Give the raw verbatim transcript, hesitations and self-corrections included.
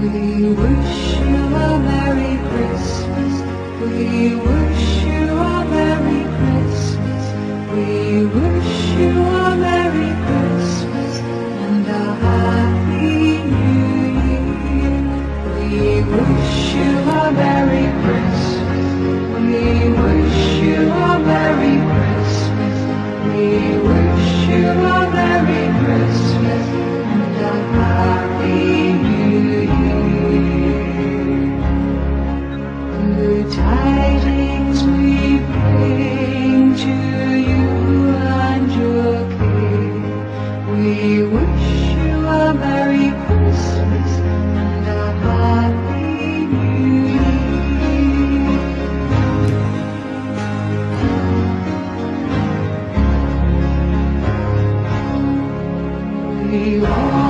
We wish you a Merry Christmas. We wish you a Merry Christmas. We wish you a Merry Christmas and a Happy New Year. We wish you a Merry Christmas. We wish you a Merry Christmas. We wish you a Merry Christmas and a Happy New Year. Good tidings we bring to you and your king. We wish you a Merry Christmas and a Happy New Year. We all